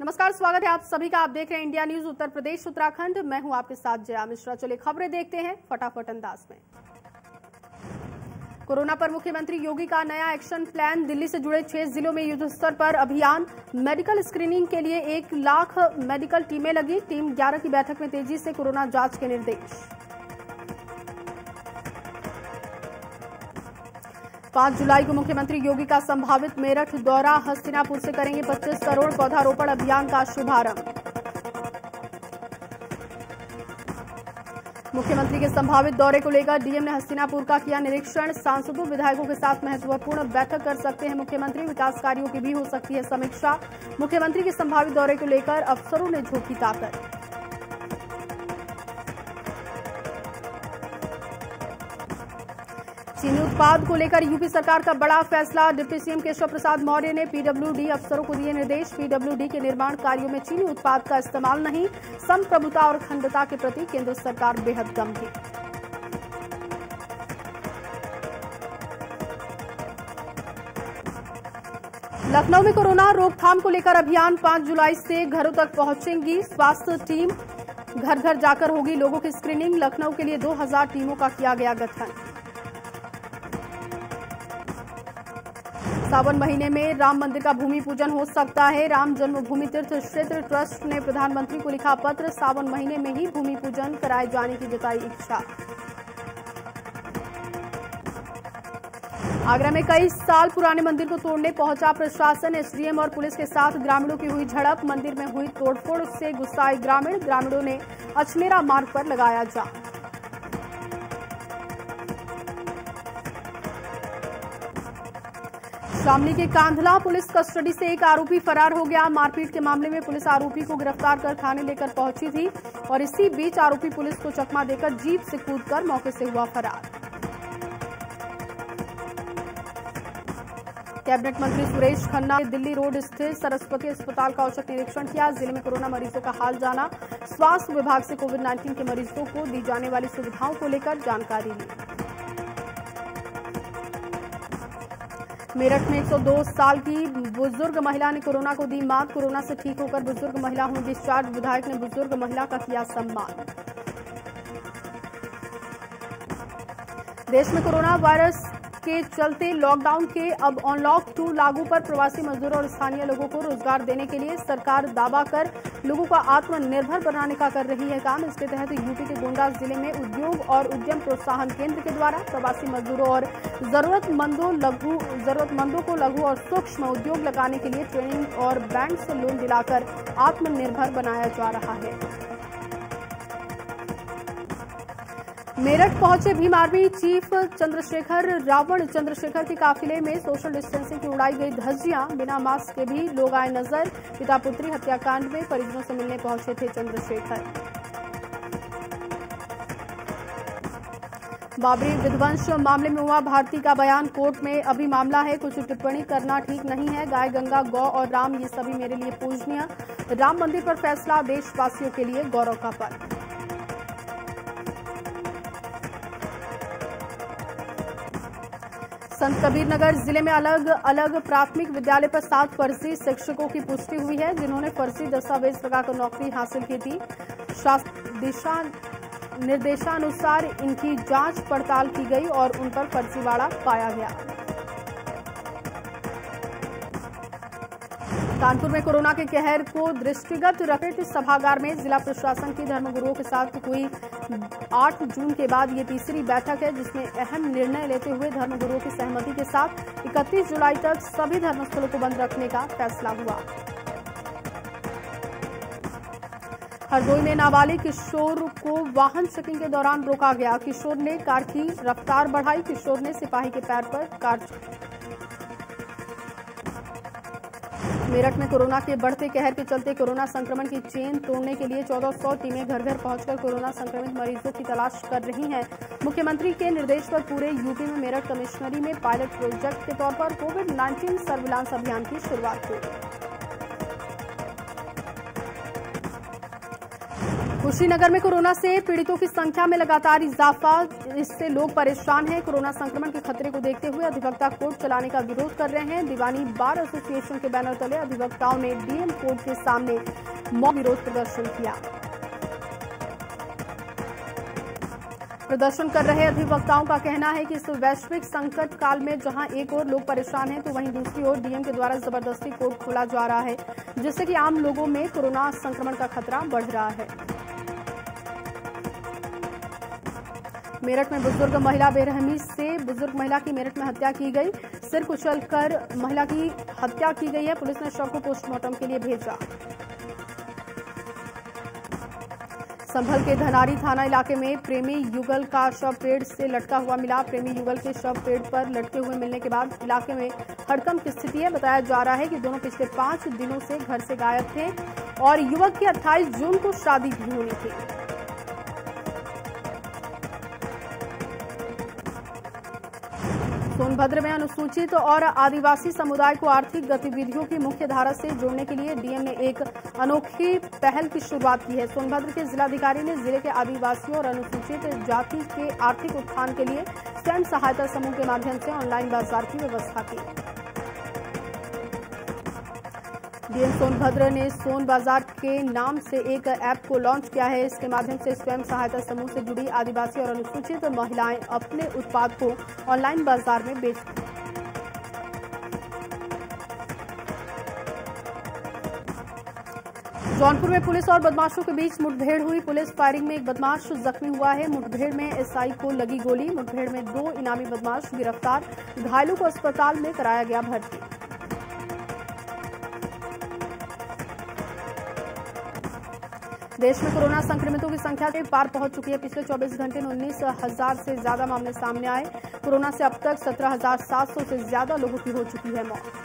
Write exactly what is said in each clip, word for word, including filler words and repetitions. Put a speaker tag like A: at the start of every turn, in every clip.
A: नमस्कार, स्वागत है आप सभी का। आप देख रहे हैं इंडिया न्यूज उत्तर प्रदेश उत्तराखंड। मैं हूं आपके साथ जया मिश्रा। चलिए खबरें देखते हैं फटाफट अंदाज में। कोरोना पर मुख्यमंत्री योगी का नया एक्शन प्लान। दिल्ली से जुड़े छह जिलों में युद्ध स्तर पर अभियान। मेडिकल स्क्रीनिंग के लिए एक लाख मेडिकल टीमें लगी। टीम ग्यारह की बैठक में तेजी से कोरोना जांच के निर्देश। पांच जुलाई को मुख्यमंत्री योगी का संभावित मेरठ दौरा। हस्तिनापुर से करेंगे पच्चीस करोड़ पौधारोपण अभियान का शुभारंभ। मुख्यमंत्री के संभावित दौरे को लेकर डीएम ने हस्तिनापुर का किया निरीक्षण। सांसदों विधायकों के साथ महत्वपूर्ण बैठक कर सकते हैं मुख्यमंत्री। विकास कार्यों की भी हो सकती है समीक्षा। मुख्यमंत्री के संभावित दौरे को लेकर अफसरों ने झोंकी ताकत। चीनी उत्पाद को लेकर यूपी सरकार का बड़ा फैसला। डिप्टी सीएम केशव प्रसाद मौर्य ने पीडब्ल्यूडी अफसरों को दिए निर्देश। पीडब्ल्यूडी के निर्माण कार्यों में चीनी उत्पाद का इस्तेमाल नहीं। संप्रभुता और अखंडता के प्रति केंद्र सरकार बेहद गंभीर। लखनऊ में कोरोना रोकथाम को लेकर अभियान। पांच जुलाई से घरों तक पहुंचेंगी स्वास्थ्य टीम। घर घर जाकर होगी लोगों की स्क्रीनिंग। लखनऊ के लिए दो हजार टीमों का किया गया गठन। सावन महीने में राम मंदिर का भूमि पूजन हो सकता है। राम जन्मभूमि तीर्थ क्षेत्र ट्रस्ट ने प्रधानमंत्री को लिखा पत्र। सावन महीने में ही भूमि पूजन कराए जाने की जताई इच्छा। आगरा में कई साल पुराने मंदिर को तोड़ने पहुंचा प्रशासन। एसडीएम और पुलिस के साथ ग्रामीणों की हुई झड़प। मंदिर में हुई तोड़फोड़ से गुस्साए ग्रामीण। ग्रामीणों ने अछमेरा मार्ग पर लगाया जाम। शामली के कांधला पुलिस कस्टडी से एक आरोपी फरार हो गया। मारपीट के मामले में पुलिस आरोपी को गिरफ्तार कर थाने लेकर पहुंची थी और इसी बीच आरोपी पुलिस को चकमा देकर जीप से कूदकर मौके से हुआ फरार। कैबिनेट मंत्री सुरेश खन्ना ने दिल्ली रोड स्थित सरस्वती अस्पताल का औचक निरीक्षण किया। जिले में कोरोना मरीजों का हाल जाना। स्वास्थ्य विभाग से कोविड नाइन्टीन के मरीजों को दी जाने वाली सुविधाओं को लेकर जानकारी ली। मेरठ में एक सौ दो साल की बुजुर्ग महिला ने कोरोना को दी मात। कोरोना से ठीक होकर बुजुर्ग महिला हुई डिस्चार्ज। विधायक ने बुजुर्ग महिला का किया सम्मान। देश में कोरोना वायरस के चलते लॉकडाउन के अब अनलॉक टू लागू पर प्रवासी मजदूरों और स्थानीय लोगों को रोजगार देने के लिए सरकार दावा कर लोगों को आत्मनिर्भर बनाने का कर रही है काम। इसके तहत यूपी के गोंडा जिले में उद्योग और उद्यम प्रोत्साहन केंद्र के द्वारा प्रवासी मजदूरों और जरूरतमंदों लघु जरूरतमंदों को लघु और सूक्ष्म उद्योग लगाने के लिए ट्रेनिंग और बैंक से लोन दिलाकर आत्मनिर्भर बनाया जा रहा है। मेरठ पहुंचे भीम आर्मी चीफ चंद्रशेखर रावण। चंद्रशेखर के काफिले में सोशल डिस्टेंसिंग की उड़ाई गई धज्जियां। बिना मास्क के भी लोग आए नजर। पिता पुत्री हत्याकांड में परिजनों से मिलने पहुंचे थे चंद्रशेखर। बाबरी विध्वंस मामले में उमा भारती का बयान कोर्ट में अभी मामला है। कुछ टिप्पणी करना ठीक नहीं है। गाय, गंगा, गौ और राम ये सभी मेरे लिए पूजनीय। राम मंदिर पर फैसला देशवासियों के लिए गौरव का पल। संत कबीर नगर जिले में अलग अलग प्राथमिक विद्यालय पर सात फर्जी शिक्षकों की पुष्टि हुई है जिन्होंने फर्जी दस्तावेज लगाकर नौकरी हासिल की थी। दिशा निर्देशानुसार इनकी जांच पड़ताल की गई और उन पर फर्जीवाड़ा पाया गया। कानपुर में कोरोना के कहर को दृष्टिगत रखते सभागार में जिला प्रशासन की धर्मगुरुओं के साथ हुई आठ जून के बाद ये तीसरी बैठक है जिसमें अहम निर्णय लेते हुए धर्मगुरुओं की सहमति के साथ इकतीस जुलाई तक सभी धर्मस्थलों को बंद रखने का फैसला हुआ। हरदोई में नाबालिग किशोर को वाहन चेकिंग के दौरान रोका गया। किशोर ने कार की रफ्तार बढ़ाई। किशोर ने सिपाही के पैर पर कार। मेरठ में कोरोना के बढ़ते कहर के चलते कोरोना संक्रमण की चेन तोड़ने के लिए चौदह सौ टीमें घर घर पहुंचकर कोरोना संक्रमित मरीजों की तलाश कर रही हैं। मुख्यमंत्री के निर्देश पर पूरे यूपी में मेरठ कमिश्नरी में पायलट प्रोजेक्ट के तौर पर कोविड नाइन्टीन सर्विलांस अभियान की शुरुआत हुई। कुशीनगर में कोरोना से पीड़ितों की संख्या में लगातार इजाफा, इससे लोग परेशान हैं। कोरोना संक्रमण के खतरे को देखते हुए अधिवक्ता कोर्ट चलाने का विरोध कर रहे हैं। दीवानी बार एसोसिएशन के बैनर तले अधिवक्ताओं ने डीएम कोर्ट के सामने मौन विरोध प्रदर्शन किया। प्रदर्शन कर रहे अधिवक्ताओं का कहना है कि इस वैश्विक संकट काल में जहां एक ओर लोग परेशान हैं, तो वहीं दूसरी ओर डीएम के द्वारा जबरदस्ती कोर्ट खोला जा रहा है, जिससे कि आम लोगों में कोरोना संक्रमण का खतरा बढ़ रहा है। मेरठ में बुजुर्ग महिला बेरहमी से बुजुर्ग महिला की मेरठ में हत्या की गई। सिर कुचलकर महिला की हत्या की गई है। पुलिस ने शव को पोस्टमार्टम के लिए भेजा। संभल के धनारी थाना इलाके में प्रेमी युगल का शव पेड़ से लटका हुआ मिला। प्रेमी युगल के शव पेड़ पर लटके हुए मिलने के बाद इलाके में हड़कंप की स्थिति है। बताया जा रहा है कि दोनों पिछले पांच दिनों से घर से गायब थे और युवक की अट्ठाईस जून को शादी भी होनी थी। सोनभद्र में अनुसूचित और आदिवासी समुदाय को आर्थिक गतिविधियों की मुख्य धारा से जोड़ने के लिए डीएम ने एक अनोखी पहल की शुरुआत की है। सोनभद्र के जिलाधिकारी ने जिले के आदिवासियों और अनुसूचित जाति के आर्थिक उत्थान के लिए स्वयं सहायता समूह के माध्यम से ऑनलाइन बाजार की व्यवस्था की। डीएम सोनभद्र ने सोन बाजार के नाम से एक ऐप को लॉन्च किया है। इसके माध्यम से स्वयं सहायता समूह से जुड़ी आदिवासी और अनुसूचित महिलाएं अपने उत्पाद को ऑनलाइन बाजार में बेच जौनपुर में पुलिस और बदमाशों के बीच मुठभेड़ हुई। पुलिस फायरिंग में एक बदमाश जख्मी हुआ है। मुठभेड़ में एसआई को लगी गोली। मुठभेड़ में दो इनामी बदमाश गिरफ्तार। घायलों को अस्पताल में कराया गया भर्ती। देश में कोरोना संक्रमितों की संख्या के पार पहुंच चुकी है। पिछले चौबीस घंटे में उन्नीस हजार से ज्यादा मामले सामने आए। कोरोना से अब तक सत्रह हजार सात सौ से ज्यादा लोगों की हो चुकी है मौत।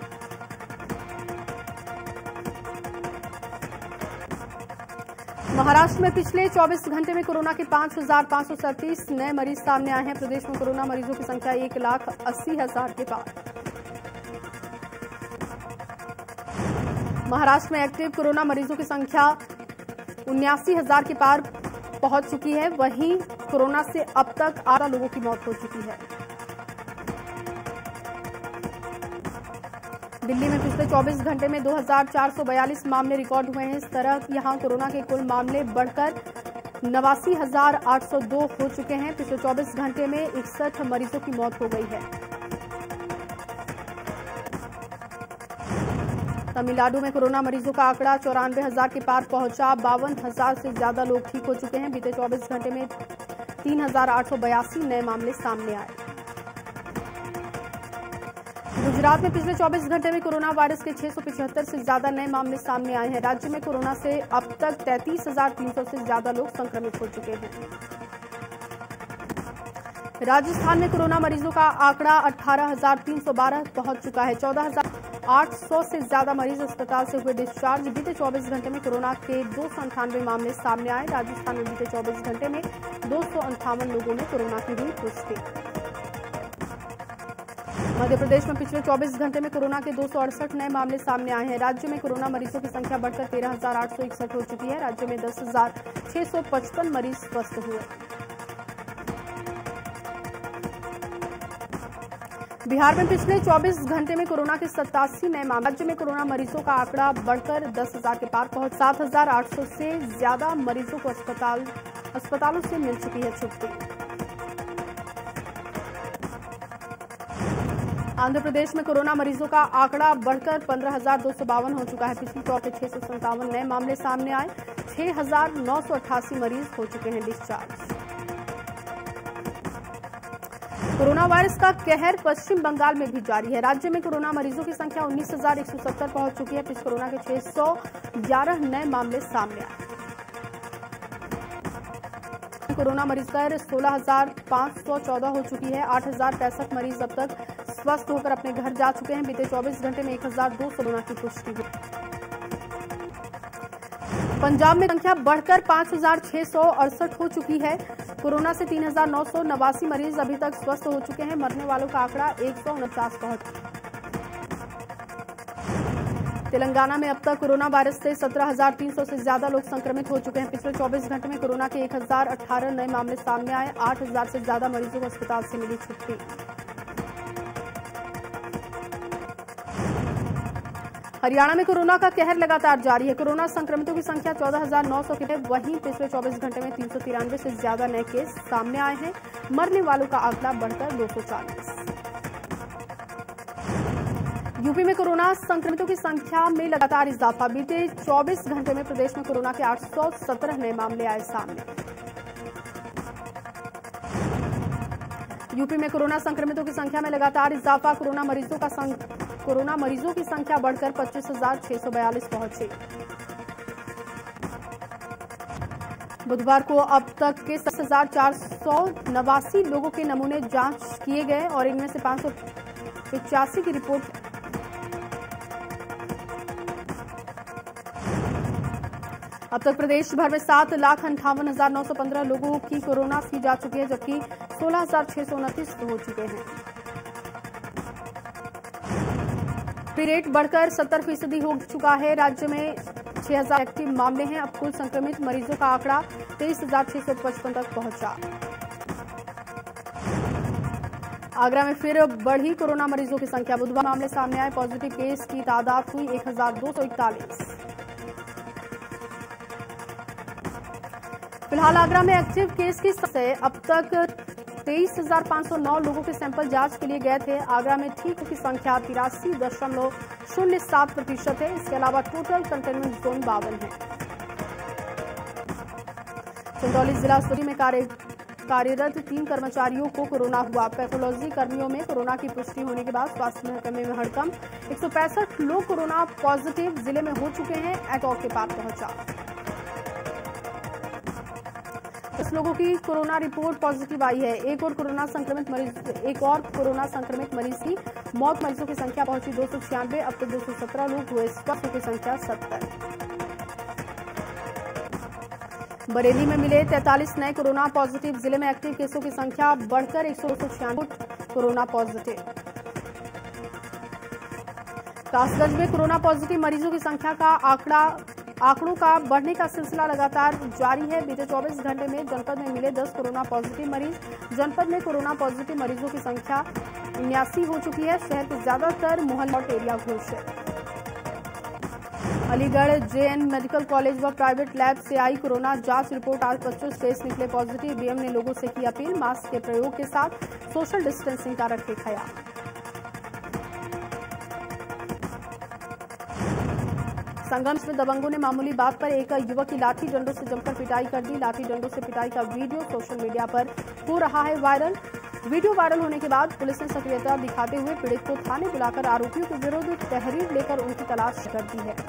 A: महाराष्ट्र में पिछले चौबीस घंटे में कोरोना के पांच हजार पांच सौ सैंतीस नए मरीज सामने आए हैं। प्रदेश में कोरोना मरीजों की संख्या एक लाख अस्सी हजार के पार। महाराष्ट्र में एक्टिव कोरोना मरीजों की संख्या उन्यासी हजार के पार पहुंच चुकी है। वहीं कोरोना से अब तक आठ लोगों की मौत हो चुकी है। दिल्ली में पिछले चौबीस घंटे में दो हजार चार सौ बयालीस मामले रिकॉर्ड हुए हैं। इस तरह यहां कोरोना के कुल मामले बढ़कर नवासी हजार आठ सौ दो हो चुके हैं। पिछले चौबीस घंटे में इकसठ मरीजों की मौत हो गई है। तमिलनाडु में कोरोना मरीजों का आंकड़ा चौरानवे हजार के पार पहुंचा। बावन हजार से ज्यादा लोग ठीक हो चुके हैं। बीते चौबीस घंटे में तीन हजार आठ सौ बयासी नए मामले सामने आए। गुजरात में पिछले चौबीस घंटे में कोरोना वायरस के छह सौ पिछहत्तर से ज्यादा नए मामले सामने आए हैं। राज्य में कोरोना से अब तक तैंतीस हजार तीन सौ से ज्यादा लोग संक्रमित हो चुके हैं। राजस्थान में कोरोना मरीजों का आंकड़ा अठारह हजार तीन सौ बारह पहुंच चुका है। चौदह हजार आठ सौ से ज्यादा मरीज अस्पताल से हुए डिस्चार्ज। बीते चौबीस घंटे में कोरोना के दो सौ अंठानवे मामले सामने आए। राजस्थान में बीते चौबीस घंटे में दो सौ अंठावन लोगों में कोरोना की हुई पुष्टि। मध्य प्रदेश में पिछले चौबीस घंटे में कोरोना के दो सौ अड़सठ नए मामले सामने आए हैं। राज्य में कोरोना मरीजों की संख्या बढ़कर तेरह हजार आठ सौ इकसठ हो चुकी है। राज्य में दस हजार छह सौ पचपन मरीज स्वस्थ हुए। बिहार में पिछले चौबीस घंटे में कोरोना के सतासी नए मामले। राज्य में कोरोना मरीजों का आंकड़ा बढ़कर दस हजार के पार पहुंच सात हजार आठ सौ से ज्यादा मरीजों को अस्पताल अस्पतालों से मिल चुकी है छुट्टी। आंध्र प्रदेश में कोरोना मरीजों का आंकड़ा बढ़कर पंद्रह हजार दो सौ बावन हो चुका है। पिछले चौथे छह सौ संतावन नए मामले सामने आए। छह हजार नौ सौ अट्ठासी मरीज हो चुके हैं डिस्चार्ज। कोरोना वायरस का कहर पश्चिम बंगाल में भी जारी है। राज्य में कोरोना मरीजों की संख्या उन्नीस हजार एक सौ सत्तर पहुंच चुकी है। पिछले कोरोना के छह सौ ग्यारह नए मामले सामने आए। कोरोना मरीज दर सोलह हजार पांच सौ चौदह हो चुकी है। आठ हजार पैंसठ मरीज अब तक स्वस्थ होकर अपने घर जा चुके हैं। बीते चौबीस घंटे में एक हजार दो सौ कोरोना की पुष्टि हुई। पंजाब में संख्या बढ़कर पांच हजार छह सौ अड़सठ हो चुकी है। कोरोना से तीन हजार नौ सौ नवासी मरीज अभी तक स्वस्थ हो चुके हैं। मरने वालों का आंकड़ा एक सौ उनचास पहुंच। तेलंगाना में अब तक कोरोना वायरस से सत्रह हजार तीन सौ से ज्यादा लोग संक्रमित हो चुके हैं। पिछले चौबीस घंटे में कोरोना के एक हजार अठारह नए मामले सामने आए। आठ हजार से ज्यादा मरीजों को अस्पताल से मिली छुट्टी। हरियाणा में कोरोना का कहर लगातार जारी है। कोरोना संक्रमितों की संख्या चौदह हजार नौ सौ की है। वहीं पिछले चौबीस घंटे में तीन सौ तिरानवे से ज्यादा नए केस सामने आए हैं। मरने वालों का आंकड़ा बढ़कर दो सौ चालीस। यूपी में कोरोना संक्रमितों की संख्या में लगातार इजाफा। बीते चौबीस घंटे में प्रदेश में कोरोना के आठ सौ सत्रह नए मामले आए सामने। यूपी में कोरोना संक्रमितों की संख्या में लगातार इजाफा। कोरोना मरीजों का संग... कोरोना मरीजों की संख्या बढ़कर पच्चीस हजार छह सौ बयालीस पहुंची। बुधवार को अब तक के दस हजार चार सौ नवासी लोगों के नमूने जांच किए गए और इनमें से पांच सौ पिचासी की रिपोर्ट अब तक प्रदेश भर में सात लाख अंठावन हजार नौ सौ पंद्रह लोगों की कोरोना की जा चुकी है, जबकि सोलह हजार छह सौ उनतीस हो चुके हैं। रेट बढ़कर सत्तर फीसदी हो चुका है। राज्य में छह हजार एक्टिव मामले हैं। अब कुल संक्रमित मरीजों का आंकड़ा तेईस हजार छह सौ पचपन तक पहुंचा। आगरा में फिर बढ़ी कोरोना मरीजों की संख्या। बुधवार मामले सामने आए। पॉजिटिव केस की तादाद हुई एक हजार दो सौ इकतालीस। फिलहाल आगरा में एक्टिव केस की से अब तक तेईस हजार पांच सौ नौ लोगों के सैंपल जांच के लिए गए थे। आगरा में ठीक की संख्या तिरासी दशमलव शून्य सात प्रतिशत है। इसके अलावा टोटल कंटेनमेंट जोन बावन है। चंदौली जिला अस्पताल में कार्य कार्यरत तीन कर्मचारियों को कोरोना हुआ। पैथोलॉजी कर्मियों में कोरोना की पुष्टि होने के बाद स्वास्थ्य महकमे में हड़कंप। एक सौ पैंसठ लोग कोरोना पॉजिटिव जिले में हो चुके हैं। एटॉक के पास पहुंचा। दस लोगों की कोरोना रिपोर्ट पॉजिटिव आई है। एक और कोरोना संक्रमित मरीज एक और कोरोना संक्रमित मरीज की मौत। मरीजों की संख्या पहुंची दो सौ छियानवे। अब तक दो सौ सत्रह लोग हुए स्वस्थ की संख्या सत्तर। बरेली में मिले तैंतालीस नए कोरोना पॉजिटिव। जिले में एक्टिव केसों की संख्या बढ़कर एक सौ छियानवे कोरोना पॉजिटिव। कासगंज में कोरोना पॉजिटिव मरीजों की संख्या का आंकड़ा आंकड़ों का बढ़ने का सिलसिला लगातार जारी है। बीते चौबीस घंटे में जनपद में मिले दस कोरोना पॉजिटिव मरीज। जनपद में कोरोना पॉजिटिव मरीजों की संख्या उन्यासी हो चुकी है। शहर के ज्यादातर मोहल्ला और एरिया घोषित। अलीगढ़ जेएन मेडिकल कॉलेज व प्राइवेट लैब से आई कोरोना जांच रिपोर्ट। आज पच्चीस केस निकले पॉजिटिव। डीएम ने लोगों से की अपील, मास्क के प्रयोग के साथ सोशल डिस्टेंसिंग का रखे ख्याल। संगम में दबंगों ने मामूली बात पर एक युवक की लाठी डंडों से जमकर पिटाई कर दी। लाठी डंडों से पिटाई का वीडियो सोशल मीडिया पर हो रहा है वायरल। वीडियो वायरल होने के बाद पुलिस ने सक्रियता दिखाते हुए पीड़ित को थाने बुलाकर आरोपियों के विरुद्ध तहरीर लेकर उनकी तलाश कर दी है।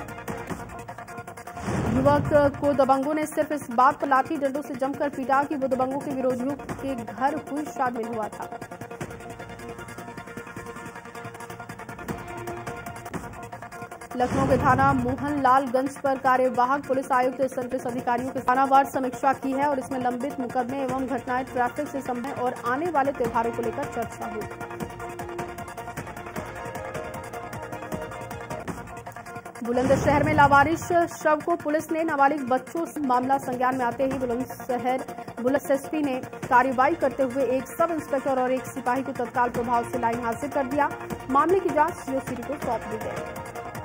A: युवक को दबंगों ने सिर्फ इस बात पर लाठी डंडों से जमकर पीटा कि वो दबंगों के विरोधियों के घर हुई शामिल हुआ था। लखनऊ के थाना मोहनलालगंज पर कार्यवाहक पुलिस आयुक्त संतृप्त अधिकारियों के थानावार समीक्षा की है और इसमें लंबित मुकदमे एवं घटनाएं, ट्रैफिक से संबंधित और आने वाले त्योहारों को लेकर चर्चा हुई। बुलंदशहर में लावारिश शव को पुलिस ने नाबालिग बच्चों से मामला संज्ञान में आते ही बुलंदशहर पुलिस एसपी ने कार्रवाई करते हुए एक सब इंस्पेक्टर और एक सिपाही को तत्काल प्रभाव से लाइन हाजिर कर दिया। मामले की जांच सीओसीडी को सौंप दी गई।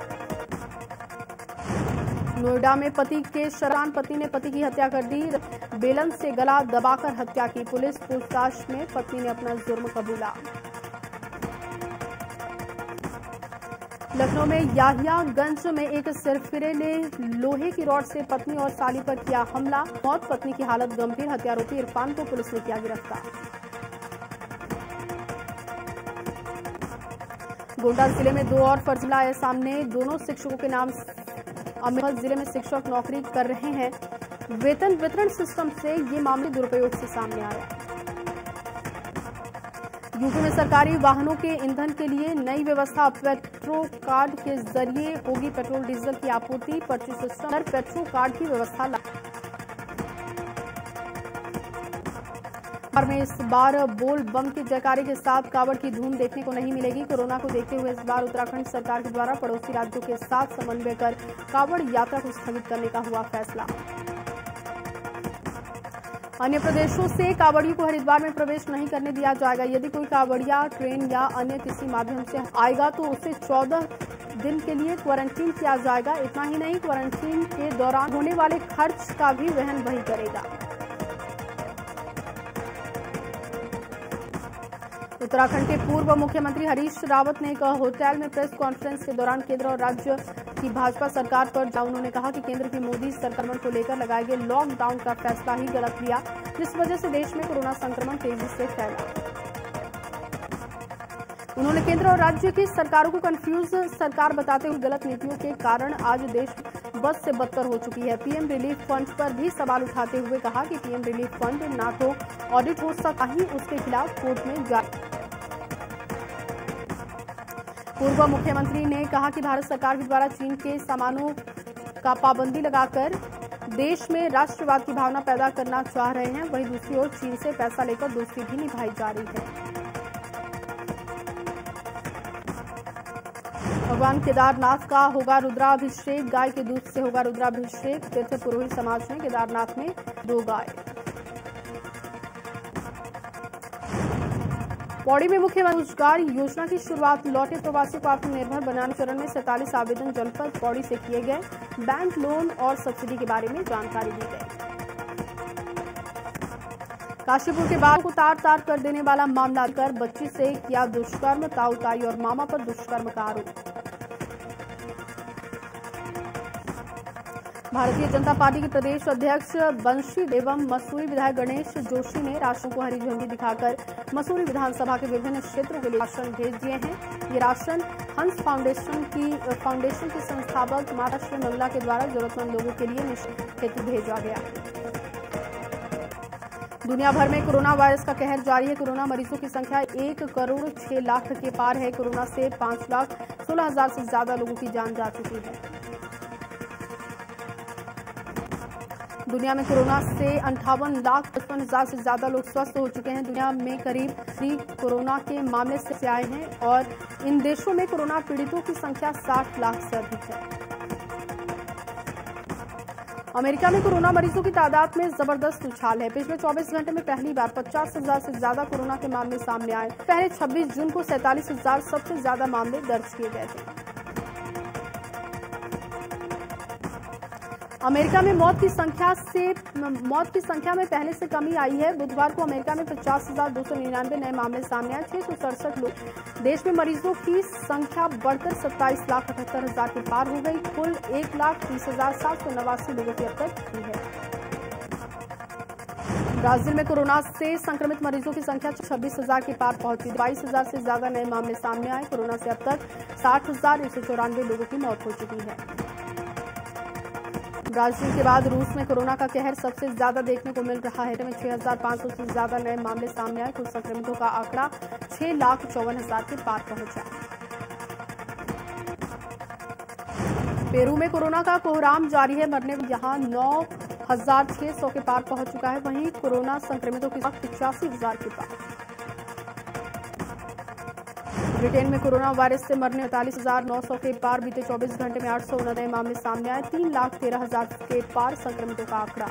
A: नोएडा में पति के शरान पति ने पति की हत्या कर दी। बेलन से गला दबाकर हत्या की। पुलिस पूछताछ में पत्नी ने अपना जुर्म कबूला। लखनऊ में याहियागंज में एक सिरफिरे ने लोहे की रॉड से पत्नी और साली पर किया हमला। मौत। पत्नी की हालत गंभीर। हत्यारोपी इरफान को पुलिस ने किया गिरफ्तार। गोंडा जिले में दो और फर्जी मामले आए सामने। दोनों शिक्षकों के नाम अमृतसर जिले में शिक्षक नौकरी कर रहे हैं। वेतन वितरण सिस्टम से ये मामले दुरुपयोग से सामने आए। यूपी में सरकारी वाहनों के ईंधन के लिए नई व्यवस्था। पेट्रो कार्ड के जरिए होगी पेट्रोल डीजल की आपूर्ति। पर्ची सिस्टम पर पेट्रो कार्ड की व्यवस्था। हरिद्वार में इस बार बोल बम के जयकारे के साथ कावड़ की धूम देखने को नहीं मिलेगी। कोरोना को देखते हुए इस बार उत्तराखंड सरकार के द्वारा पड़ोसी राज्यों के साथ समन्वय कर कावड़ यात्रा को स्थगित करने का हुआ फैसला। अन्य प्रदेशों से कावड़ियों को हरिद्वार में प्रवेश नहीं करने दिया जाएगा। यदि कोई कावड़िया ट्रेन या अन्य किसी माध्यम से आएगा तो उसे चौदह दिन के लिए क्वारंटीन किया जाएगा। इतना ही नहीं, क्वारंटीन के दौरान होने वाले खर्च का भी वहन वही करेगा। उत्तराखंड के पूर्व मुख्यमंत्री हरीश रावत ने एक होटल में प्रेस कॉन्फ्रेंस के दौरान केंद्र और राज्य की भाजपा सरकार पर जा उन्होंने कहा कि केंद्र की मोदी संक्रमण को लेकर लगाए गए लॉकडाउन का फैसला ही गलत लिया, जिस वजह से देश में कोरोना संक्रमण तेजी से फैला। उन्होंने केंद्र और राज्य की सरकारों को कंफ्यूज सरकार बताते हुए गलत नीतियों के कारण आज देश बद से बदतर हो चुकी है। पीएम रिलीफ फंड पर भी सवाल उठाते हुए कहा कि पीएम रिलीफ फंड ना तो ऑडिट हो सका ही उसके खिलाफ कोर्ट में जा। पूर्व मुख्यमंत्री ने कहा कि भारत सरकार के द्वारा चीन के सामानों का पाबंदी लगाकर देश में राष्ट्रवाद की भावना पैदा करना चाह रहे हैं। वहीं दूसरी ओर चीन से पैसा लेकर दोस्ती भी निभाई जा रही है। भगवान केदारनाथ का होगा रुद्राभिषेक, गाय के दूध से होगा रुद्राभिषेक। तीर्थ पुरोहित समाज ने केदारनाथ में दो गाय। पौड़ी में मुख्यमंत्री रोजगार योजना की शुरुआत, लौटे प्रवासियों को आत्मनिर्भर बनाने चरण में सैंतालीस आवेदन जनपद पौड़ी से किए गए। बैंक लोन और सब्सिडी के बारे में जानकारी दी गई। काशीपुर के बाल को तार तार कर देने वाला मामला कर बच्ची से किया दुष्कर्म, ताऊ ताई और मामा पर दुष्कर्म का आरोप। भारतीय जनता पार्टी के प्रदेश अध्यक्ष बंशी एवं मसूरी विधायक गणेश जोशी ने राशन को हरी झंडी दिखाकर मसूरी विधानसभा के विभिन्न क्षेत्रों के लिए राशन भेज दिए हैं। ये राशन हंस फाउंडेशन की फाउंडेशन के संस्थापक माता श्री मंगला के द्वारा जरूरतमंद लोगों के लिए निःशुल्क हेतु भेजा गया। दुनिया भर में कोरोना वायरस का कहर जारी है। कोरोना मरीजों की संख्या एक करोड़ छह लाख के पार है। कोरोना से पांच लाख सोलह हजार से ज्यादा लोगों की जान जा चुकी है। दुनिया में कोरोना से अंठावन लाख पचपन हजार से ज्यादा लोग स्वस्थ हो चुके हैं। दुनिया में करीब थ्री कोरोना के मामले से आए हैं और इन देशों में कोरोना पीड़ितों की संख्या साठ लाख से अधिक है। अमेरिका में कोरोना मरीजों की तादाद में जबरदस्त उछाल है। पिछले चौबीस घंटे में पहली बार पचास हजार से ज्यादा कोरोना के मामले सामने आए। पहले छब्बीस जून को सैंतालीस हजार सबसे ज्यादा मामले दर्ज किए गए थे। अमेरिका में मौत की संख्या से मौत की संख्या में पहले से कमी आई है। बुधवार को अमेरिका में पचास हजार दो सौ निन्यानवे नए मामले सामने आए। छह सौ सड़सठ लोग देश में मरीजों की संख्या बढ़कर सत्ताईस लाख अठहत्तर हजार के पार हो गई। कुल एक लाख तीस हजार सात सौ नवासी लोगों की अब तक हुई है। ब्राजील में कोरोना से संक्रमित मरीजों की संख्या छब्बीस हजार के पार पहुंची। बाईस हजार से ज्यादा नए मामले सामने आए। कोरोना से अब तक साठ हजार एक सौ चौरानवे लोगों की मौत हो चुकी है। ब्राजील के बाद रूस में कोरोना का कहर सबसे ज्यादा देखने को मिल रहा है। में छह हजार पांच सौ से ज्यादा नए मामले सामने आए। कुल संक्रमितों का आंकड़ा छह लाख चौवन हजार के पार पहुंचा। पेरू में कोरोना का कोहराम जारी है। मरने यहां नौ हजार छह सौ के पार पहुंच चुका है। वहीं कोरोना संक्रमितों की संख्या पिचासी हजार के पार। ब्रिटेन में कोरोना वायरस से मरने अड़तालीस हजार नौ सौ के पार। बीते चौबीस घंटे में आठ सौ नए मामले सामने आए। तीन लाख तेरह हजार के पार संक्रमितों का आंकड़ा।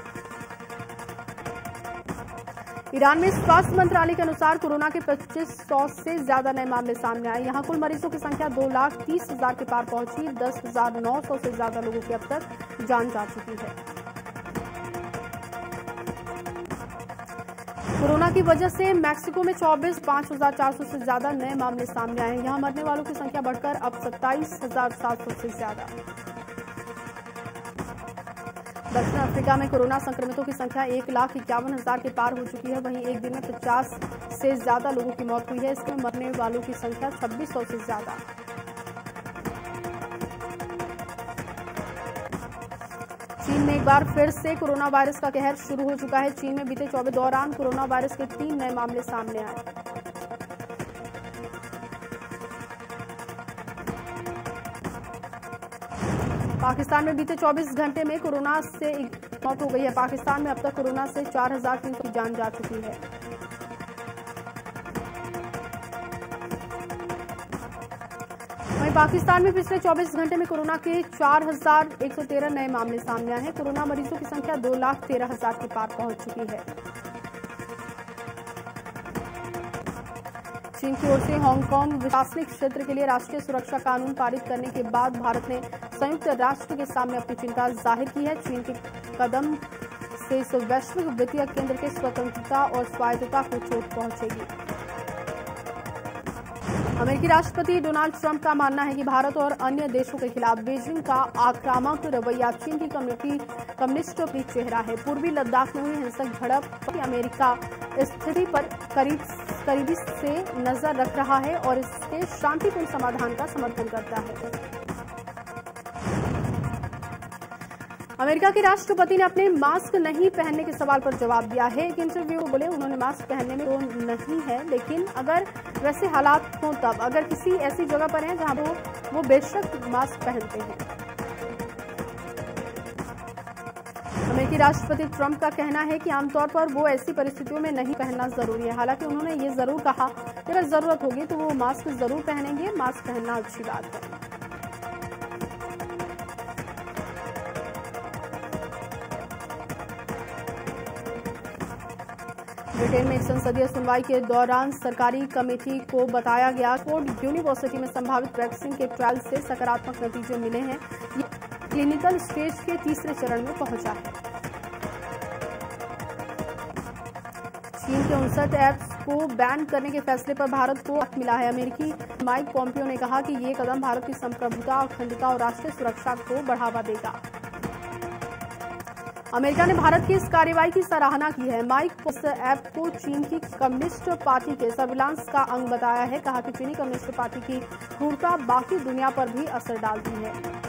A: ईरान में स्वास्थ्य मंत्रालय के अनुसार कोरोना के पच्चीस सौ से ज्यादा नए मामले सामने आए। यहां कुल मरीजों की संख्या दो लाख तीस हजार के पार पहुंची। दस हजार नौ सौ से ज्यादा लोगों की अब तक जान जा चुकी है। कोरोना की वजह से मैक्सिको में चौबीस पांच हजार चार सौ से ज्यादा नए मामले सामने आए हैं। यहां मरने वालों की संख्या बढ़कर अब सत्ताईस हजार सात सौ से ज्यादा। दक्षिण अफ्रीका में कोरोना संक्रमितों की संख्या एक लाख इक्यावन हजार के पार हो चुकी है। वहीं एक दिन में पचास से ज्यादा लोगों की मौत हुई है। इसमें मरने वालों की संख्या छब्बीस सौ से ज्यादा। चीन में एक बार फिर से कोरोना वायरस का कहर शुरू हो चुका है। चीन में बीते चौबीस दौरान कोरोना वायरस के तीन नए मामले सामने आए। पाकिस्तान में बीते चौबीस घंटे में कोरोना से एक मौत हो गई है। पाकिस्तान में अब तक कोरोना से चार हजार तीन सौ की जान जा चुकी है। वहीं पाकिस्तान में पिछले चौबीस घंटे में कोरोना के चार हजार एक सौ तेरह नए मामले सामने आए हैं। कोरोना मरीजों की संख्या दो लाख तेरह हजार के पार पहुंच चुकी है। चीन की ओर से हांगकांग प्रशासनिक क्षेत्र के लिए राष्ट्रीय सुरक्षा कानून पारित करने के बाद भारत ने संयुक्त राष्ट्र के सामने अपनी चिंता जाहिर की है। चीन के कदम से इस वैश्विक वित्तीय केंद्र के स्वतंत्रता और स्वायत्तता को चोट पहुंचेगी। अमेरिकी राष्ट्रपति डोनाल्ड ट्रंप का मानना है कि भारत और अन्य देशों के खिलाफ बीजिंग का आक्रामक रवैया चीन की कम्युनिस्ट की चेहरा है। पूर्वी लद्दाख में हुई हिंसक झड़प अमेरिका स्थिति पर करीब करीबी से नजर रख रहा है और इसके शांतिपूर्ण समाधान का समर्थन करता है। अमेरिका के राष्ट्रपति ने अपने मास्क नहीं पहनने के सवाल पर जवाब दिया है। एक इंटरव्यू में बोले उन्होंने मास्क पहनने में तो नहीं है, लेकिन अगर वैसे हालात हों तब अगर किसी ऐसी जगह पर हैं जहां वो वो बेशक मास्क पहनते हैं। अमेरिकी राष्ट्रपति ट्रंप का कहना है कि आमतौर पर वो ऐसी परिस्थितियों में नहीं पहनना जरूरी है। हालांकि उन्होंने ये जरूर कहा कि अगर जरूरत होगी तो वो मास्क जरूर पहनेंगे। मास्क पहनना अच्छी बात है। ब्रिटेन में एक संसदीय सुनवाई के दौरान सरकारी कमेटी को बताया गया ऑक्सफोर्ड यूनिवर्सिटी में संभावित वैक्सीन के ट्रायल से सकारात्मक नतीजे मिले हैं। ये क्लिनिकल स्टेज के तीसरे चरण में पहुंचा है। चीन के उनसठ ऐप्स को बैन करने के फैसले पर भारत को हक मिला है। अमेरिकी माइक पॉम्पियो ने कहा कि ये कदम भारत की संप्रभुता, अखंडता और राष्ट्रीय सुरक्षा को बढ़ावा देगा। अमेरिका ने भारत की इस कार्रवाई की सराहना की है। माइक इस ऐप को चीन की कम्युनिस्ट पार्टी के सर्विलांस का अंग बताया है। कहा कि चीनी कम्युनिस्ट पार्टी की क्रूरता बाकी दुनिया पर भी असर डालती है।